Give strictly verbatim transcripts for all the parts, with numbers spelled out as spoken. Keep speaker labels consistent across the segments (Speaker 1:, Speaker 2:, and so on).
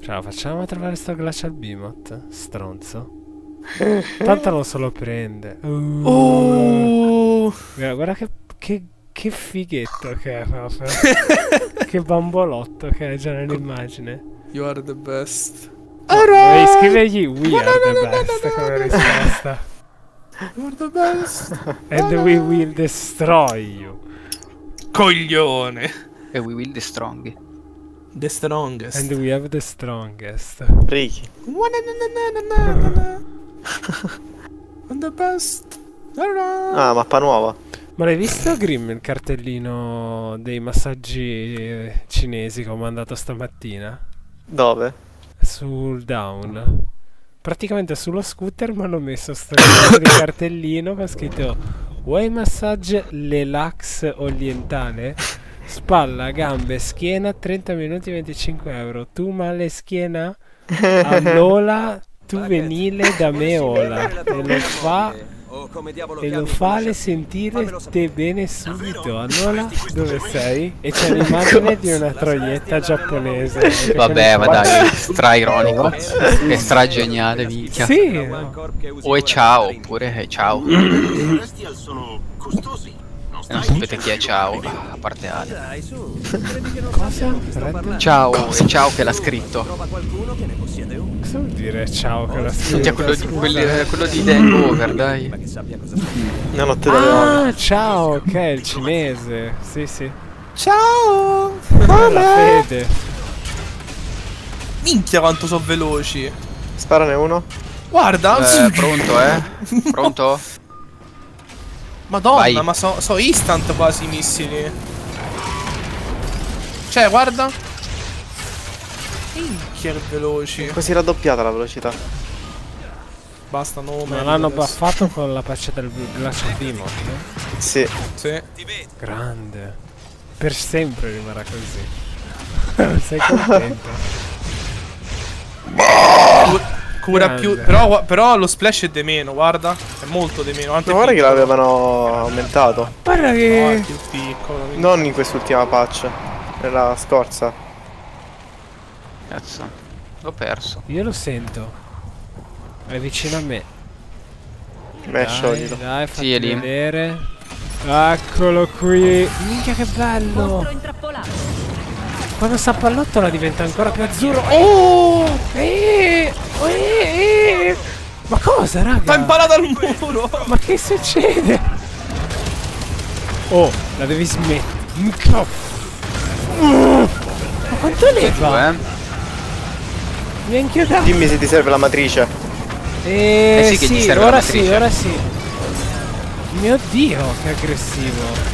Speaker 1: Ciao, facciamo trovare sto Glacial Beamot, stronzo. Tanto non se lo prende. Uh.
Speaker 2: Oh.
Speaker 1: Guarda, guarda che, che, che fighetto che è proprio. Che bambolotto che è già nell'immagine.
Speaker 2: You are the best.
Speaker 1: Devi scrivergli we are the best come risposta.
Speaker 2: You are the best.
Speaker 1: And we will destroy you.
Speaker 2: Coglione.
Speaker 3: E we will the strong.
Speaker 2: The strongest.
Speaker 1: And we have the strongest.
Speaker 4: Ricky.
Speaker 2: I'm the best.
Speaker 4: Ah, mappa nuova.
Speaker 1: Ma l'hai visto, Grim, il cartellino dei massaggi eh, cinesi che ho mandato stamattina?
Speaker 4: Dove?
Speaker 1: Sul down. Praticamente sullo scooter mi hanno messo sto cazzo di cartellino con scritto vuoi massage relax orientale? Spalla, gambe, schiena, trenta minuti venticinque euro. Tu male schiena? Allora tu venile da me ola. E lo fa e lo fa le sentire te bene subito. Allora dove sei? E c'è l'immagine di una troietta giapponese.
Speaker 3: Vabbè, ma dai, stra ironico. È stra geniale, minchia.
Speaker 1: Sì, no.
Speaker 3: O è ciao, oppure è ciao. E non sapete chi è ciao, a parte Ale.
Speaker 1: Cosa? Red?
Speaker 3: Ciao, è ciao che l'ha scritto.
Speaker 1: Cosa vuol dire ciao che la
Speaker 3: Minchia, quello di, quelli- quello di Game Over, dai.
Speaker 4: La notte delle ore.
Speaker 1: Ah, ciao, ok, il cinese. Sì, sì.
Speaker 2: Ciao.
Speaker 1: La fede.
Speaker 2: Minchia quanto sono veloci.
Speaker 4: Sparane uno.
Speaker 2: Guarda.
Speaker 3: Eh, pronto, eh? Pronto?
Speaker 2: Madonna,
Speaker 3: Vai.
Speaker 2: ma so, so instant quasi i missili. Cioè, guarda. Minchia che veloci.
Speaker 4: Quasi raddoppiata la velocità.
Speaker 2: Basta nome.
Speaker 1: Ma l'hanno
Speaker 2: adesso.
Speaker 1: buffato con la patch del Glacial Beamot.
Speaker 4: Sì.
Speaker 2: Sì.
Speaker 1: Grande. Per sempre rimarrà così. Sei contento?
Speaker 2: Cura
Speaker 1: Grande.
Speaker 2: più. Però, però lo splash è di meno, guarda. È molto di meno. Anche
Speaker 4: Ma guarda che
Speaker 2: piccolo.
Speaker 4: l'avevano aumentato.
Speaker 1: Guarda
Speaker 2: No, è
Speaker 1: che...
Speaker 2: più piccolo. quindi-
Speaker 4: Non in quest'ultima patch. Nella scorsa.
Speaker 3: Cazzo, l'ho perso.
Speaker 1: Io lo sento. È vicino a me.
Speaker 4: Me
Speaker 1: Dai,
Speaker 4: scioglilo.
Speaker 1: dai, fatti
Speaker 3: Sì, è lì.
Speaker 1: vedere. Eccolo qui. Minchia che bello. Quando sta a pallottola diventa ancora più azzurro. Oh! Eh, eh, eh. Ma cosa, raga?
Speaker 2: Sta impalato al muro.
Speaker 1: Ma che succede? Oh, la devi smettere. Ma quanto ne
Speaker 3: Tu,
Speaker 1: fa?
Speaker 3: eh?
Speaker 1: Mi ha inchiodato.
Speaker 4: Dimmi se ti serve la matrice.
Speaker 1: Eh,
Speaker 3: Eh sì che
Speaker 1: sì,
Speaker 3: gli serve la
Speaker 1: ora
Speaker 3: matrice.
Speaker 1: sì, ora sì. Mio Dio, che aggressivo.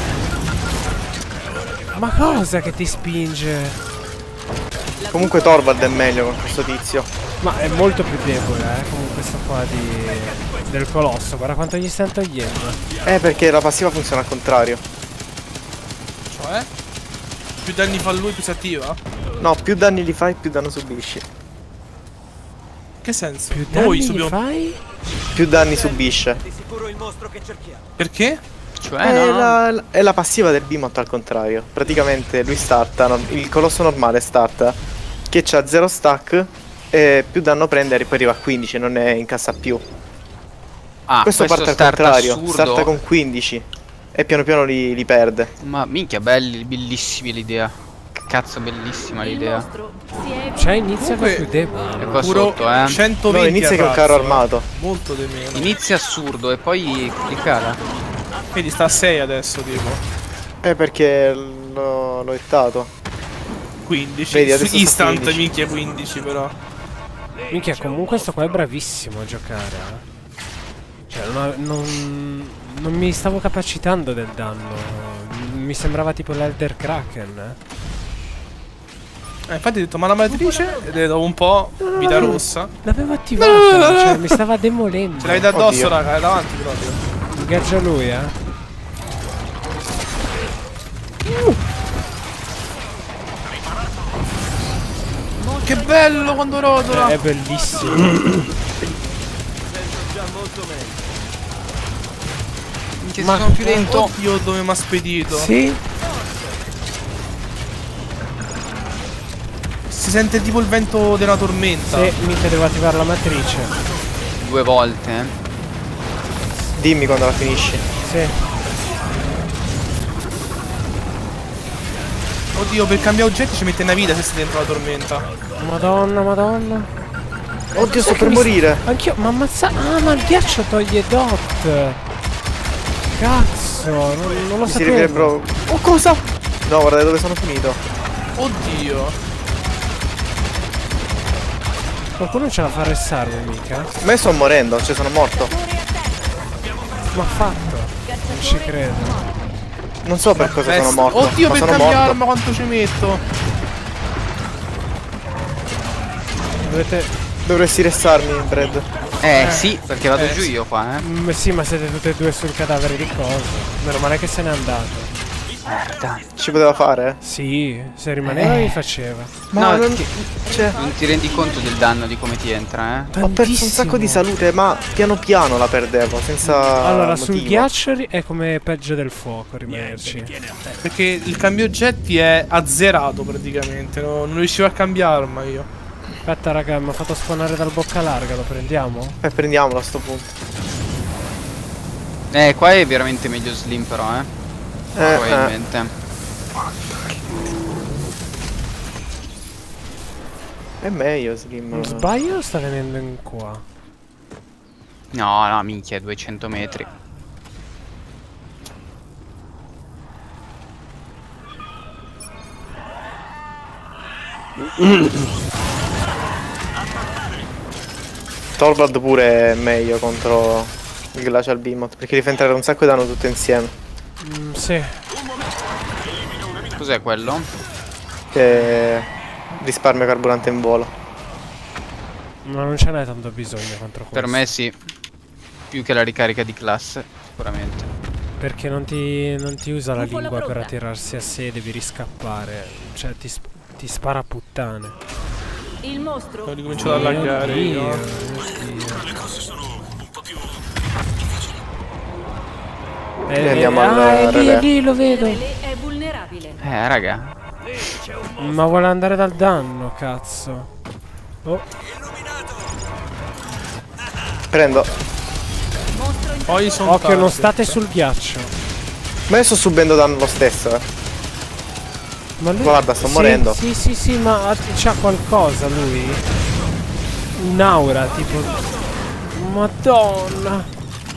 Speaker 1: Ma cosa che ti spinge?
Speaker 4: Comunque Torvald è meglio con questo tizio.
Speaker 1: Ma è molto più debole, eh, comunque questo qua di... del colosso. Guarda quanto gli stanno togliendo.
Speaker 4: Eh, perché la passiva funziona al contrario.
Speaker 2: Cioè? Più danni fa lui, più si attiva?
Speaker 4: No, più danni li fai, più danno subisci.
Speaker 2: Che senso?
Speaker 1: Più danni
Speaker 2: Noi
Speaker 1: gli
Speaker 2: subiamo.
Speaker 1: fai?
Speaker 4: Più danni subisce.
Speaker 2: Perché?
Speaker 3: Cioè,
Speaker 4: È,
Speaker 3: no?
Speaker 4: la, è la passiva del Beamot al contrario. Praticamente lui starta, no, il colosso normale starta che c'ha zero stack e più danno prende e poi arriva a quindici, non ne incassa più.
Speaker 3: Ah,
Speaker 4: questo, parte al
Speaker 3: start
Speaker 4: contrario,
Speaker 3: assurdo.
Speaker 4: starta con quindici e piano piano li, li perde.
Speaker 3: Ma minchia, belli, bellissimi l'idea. Che cazzo, bellissima l'idea.
Speaker 1: Cioè inizia
Speaker 2: Comunque-
Speaker 1: più debole.
Speaker 3: E qua
Speaker 2: Puro
Speaker 3: sotto, eh.
Speaker 2: centoventi.
Speaker 4: No, inizia con
Speaker 2: a
Speaker 4: carro
Speaker 2: razzo,
Speaker 4: armato.
Speaker 2: eh. Molto di meno.
Speaker 3: Inizia assurdo e poi cliccara.
Speaker 2: Vedi, sta a sei adesso, tipo.
Speaker 4: Eh, perché l'ho l'ho hittato.
Speaker 2: quindici.
Speaker 4: Vedi,
Speaker 2: Su
Speaker 4: adesso sta
Speaker 2: instant
Speaker 4: quindici.
Speaker 2: minchia quindici però.
Speaker 1: Minchia, comunque sto qua è bravissimo a giocare, eh. Cioè, non, ha- non, non mi stavo capacitando del danno. Mi sembrava tipo l'Elder Kraken, eh.
Speaker 2: Eh, infatti ho detto, ma la matrice? Ed è dopo un po', vita rossa.
Speaker 1: L'avevo attivata, cioè mi stava demolendo.
Speaker 2: Ce l'hai da addosso,
Speaker 4: Oddio.
Speaker 2: raga, è davanti proprio.
Speaker 1: Ingaggia lui, eh.
Speaker 2: Che bello quando rotola!
Speaker 1: È bellissimo.
Speaker 3: Minchia,
Speaker 1: Ma-
Speaker 3: sono più lento.
Speaker 2: Oddio, dove mi ha spedito?
Speaker 1: Sì?
Speaker 2: Si sente tipo il vento della tormenta.
Speaker 1: Sì, mica devo attivare la matrice.
Speaker 3: Due volte, eh.
Speaker 4: Dimmi quando la finisci.
Speaker 1: Sì.
Speaker 2: Oddio, per cambiare oggetti ci mette una vita se sei dentro la tormenta.
Speaker 1: Madonna, madonna.
Speaker 4: Oddio, sto
Speaker 1: Sai che
Speaker 4: per
Speaker 1: mi-
Speaker 4: morire.
Speaker 1: Anch'io, ma ammazza. Ah, ma il ghiaccio toglie dot. Cazzo, non, non lo
Speaker 4: Mi si rivede
Speaker 1: sapevo.
Speaker 4: proprio. Oh, cosa? No, guardate dove sono finito.
Speaker 2: Oddio.
Speaker 1: Qualcuno ce la fa restare mica?
Speaker 4: Ma io sto morendo, cioè sono morto.
Speaker 1: Ma ha fatto? Non ci credo.
Speaker 4: Non so per cosa
Speaker 2: Eh,
Speaker 4: sono morto.
Speaker 2: Oddio,
Speaker 4: ma
Speaker 2: per
Speaker 4: sono
Speaker 2: cambiare
Speaker 4: morto.
Speaker 2: arma quanto ci metto.
Speaker 1: Dovete.
Speaker 4: Dovresti restarmi, Brad.
Speaker 3: Eh, sì, perché vado
Speaker 2: Eh,
Speaker 3: giù
Speaker 2: sì.
Speaker 3: io qua, eh.
Speaker 1: Mm, sì, ma siete tutti e due sul cadavere di cosa? Meno male che se n'è andato.
Speaker 3: Merda.
Speaker 4: Ci poteva fare?
Speaker 1: Sì, se rimaneva mi faceva.
Speaker 4: Ma
Speaker 3: No,
Speaker 4: non...
Speaker 3: che-
Speaker 4: Cioè,
Speaker 3: Non ti rendi conto del danno di come ti entra, eh?
Speaker 4: ho perso un sacco di salute, ma piano piano la perdevo, senza
Speaker 1: Allora, sul
Speaker 4: motivo.
Speaker 1: ghiaccio ri- è come peggio del fuoco rimanerci.
Speaker 2: Perché il cambio oggetti è azzerato praticamente. No- non riuscivo a cambiare arma io.
Speaker 1: Aspetta, raga, mi ha fatto spawnare dal bocca larga, lo prendiamo?
Speaker 4: Eh, prendiamolo a sto punto.
Speaker 3: Eh, qua è veramente meglio Slim però, eh.
Speaker 4: Eh, eh.
Speaker 3: Probabilmente.
Speaker 4: È meglio, Slim.
Speaker 1: Non sbaglio o sta venendo in qua?
Speaker 3: No, no, minchia, duecento metri.
Speaker 4: Torvald pure è meglio contro il Glacial Beamot, perché gli fa entrare un sacco di danno tutto insieme.
Speaker 1: Mm, sì.
Speaker 3: Cos'è quello?
Speaker 4: Che risparmia carburante in volo.
Speaker 1: Ma non ce n'è tanto bisogno contro questo.
Speaker 3: Per me sì. Più che la ricarica di classe, sicuramente.
Speaker 1: Perché non ti, non ti usa la
Speaker 5: Un po' la
Speaker 1: lingua per
Speaker 5: pronta.
Speaker 1: attirarsi a sé, devi riscappare. Cioè, ti, sp- ti spara a puttane.
Speaker 5: Il mostro.
Speaker 2: Ho ricominciato a laggare
Speaker 1: Oddio,
Speaker 2: io.
Speaker 1: oddio.
Speaker 4: Quindi
Speaker 1: Eh,
Speaker 4: andiamo
Speaker 1: eh,
Speaker 4: al
Speaker 1: ah, è lì,
Speaker 4: relè.
Speaker 1: è lì, lo vedo.
Speaker 5: Relè è vulnerabile.
Speaker 3: Eh, raga.
Speaker 1: Ma vuole andare dal danno, cazzo. Oh,
Speaker 4: Prendo.
Speaker 5: Mostro in
Speaker 2: Poi sono
Speaker 1: occhio, non
Speaker 2: target.
Speaker 1: state sul ghiaccio.
Speaker 4: Ma io sto subendo danno lo stesso, eh.
Speaker 1: Ma lui...
Speaker 4: Guarda, sto
Speaker 1: sì,
Speaker 4: morendo.
Speaker 1: Sì, sì, sì, ma ha- c'ha qualcosa lui. Un'aura, tipo... Madonna.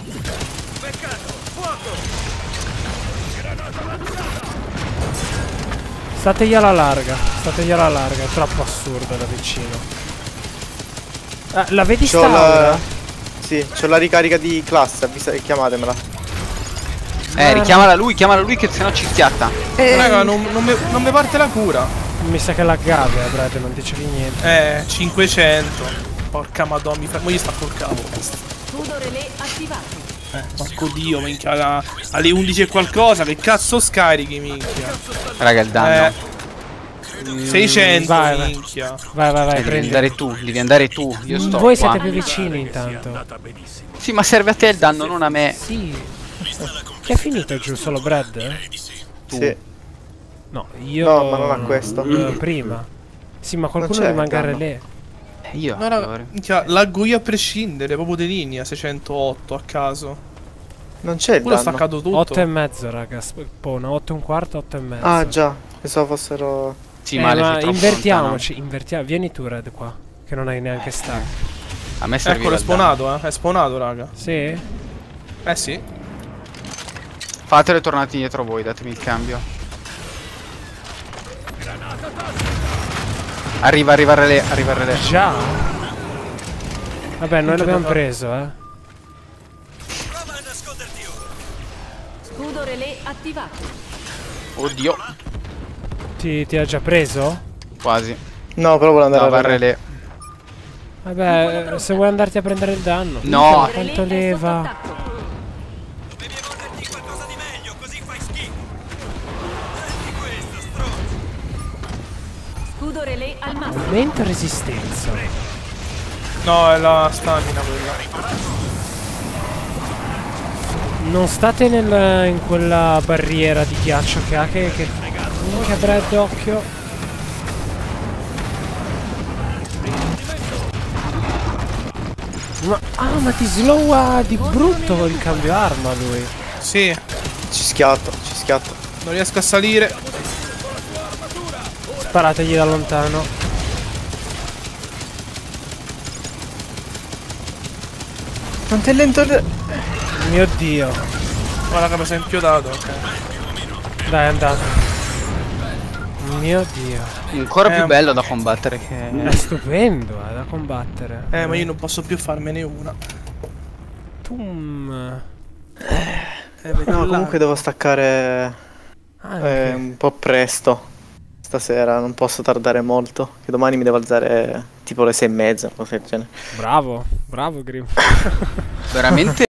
Speaker 1: Stategli alla larga, stategli alla larga, è troppo assurdo da vicino. Ah, la vedi
Speaker 4: C'ho
Speaker 1: sta
Speaker 4: la...
Speaker 1: aura?
Speaker 4: Sì, c'ho la ricarica di classe, avvisa... chiamatemela.
Speaker 3: Eh, richiamala lui, chiamala lui che sennò ci schiatta.
Speaker 2: Raga, non, non, mi, non mi parte la cura.
Speaker 1: Mi sa che laggavi, eh, Brad, non dicevi niente.
Speaker 2: Eh, cinquecento. Porca madonna, mi fa... Mo gli sta col cavo.
Speaker 5: scudo relè attivato.
Speaker 2: Eh, porco dio, minchia, alla- alle undici e qualcosa, che cazzo scarichi, minchia?
Speaker 3: Raga, il danno.
Speaker 2: Eh, seicento,
Speaker 1: vai, vai.
Speaker 2: minchia.
Speaker 1: Vai, vai, vai,
Speaker 3: Eh, devi
Speaker 1: prendi.
Speaker 3: andare tu, devi andare tu. Io sto
Speaker 1: Voi
Speaker 3: qua.
Speaker 1: siete più vicini intanto.
Speaker 3: Sì, ma serve a te il danno, non a me.
Speaker 1: Sì. Chi è finito giù? Solo Brad?
Speaker 4: Sì.
Speaker 1: No, io...
Speaker 4: No, ma non a questo.
Speaker 1: eh, prima. Sì, ma qualcuno
Speaker 4: c'è
Speaker 1: rimanga a
Speaker 4: danno.
Speaker 1: relè.
Speaker 3: Eh, io.
Speaker 2: No, raga,
Speaker 3: allora.
Speaker 2: minchia, laggo io a prescindere, proprio di linea, seicentotto a caso.
Speaker 4: Non c'è il
Speaker 2: Pure ho
Speaker 4: danno.
Speaker 2: staccato tutto.
Speaker 1: otto e mezzo, raga. Spona, otto e un quarto, otto e mezzo.
Speaker 4: Ah, già. Pensavo fossero...
Speaker 3: Sì,
Speaker 1: Eh,
Speaker 3: male,
Speaker 1: ma
Speaker 3: sei troppo
Speaker 1: invertiamoci, invertiamo. Vieni tu, Red, qua. Che non hai neanche stack.
Speaker 3: lontano. A me serviva
Speaker 2: Eccolo, è
Speaker 3: il danno.
Speaker 2: spawnato, eh. È spawnato, raga.
Speaker 1: Sì?
Speaker 2: Eh sì.
Speaker 3: Fatelo e tornate indietro voi, datemi il cambio. Arriva, arriva il relè, arriva il relè.
Speaker 1: Già? Vabbè, noi
Speaker 2: Tutto
Speaker 1: l'abbiamo
Speaker 2: da fare.
Speaker 1: preso, eh.
Speaker 5: Scudo relè attivato.
Speaker 3: Oddio,
Speaker 1: Ti, ti ha già preso?
Speaker 3: quasi.
Speaker 4: No, però vuole andare
Speaker 3: No, va
Speaker 4: a
Speaker 3: il relè.
Speaker 1: Vabbè, eh, se vuoi andarti a prendere il danno.
Speaker 3: No.
Speaker 1: Minchia, quanto
Speaker 5: Relè è
Speaker 1: leva?
Speaker 5: sotto attacco. Scudo relè al massimo.
Speaker 1: Aumenta resistenza.
Speaker 2: No, è la stamina quella.
Speaker 1: Non state nel, in quella barriera di ghiaccio che ha che... che... Minchia, Brad, occhio. Ma, ah, ma ti slowa di brutto il cambio arma lui.
Speaker 2: Sì,
Speaker 4: Ci schiatto, ci schiatto.
Speaker 2: non riesco a salire.
Speaker 1: Sparategli da lontano.
Speaker 4: Quanto è lento il...
Speaker 1: Mio dio.
Speaker 2: Guarda che mi sei inchiodato. Ok.
Speaker 1: Dai, è andato. Mio dio.
Speaker 3: Ancora
Speaker 2: Eh,
Speaker 3: più bello da combattere che...
Speaker 1: È stupendo, eh, da combattere.
Speaker 2: Eh, ma io non posso più farmene una.
Speaker 1: Tum.
Speaker 2: Eh, vedi
Speaker 4: No,
Speaker 2: là.
Speaker 4: comunque devo staccare
Speaker 1: Anche.
Speaker 4: eh, un po' presto. Stasera non posso tardare molto. Che domani mi devo alzare tipo le sei e mezza, cose del genere.
Speaker 1: Bravo, bravo Grim.
Speaker 3: Veramente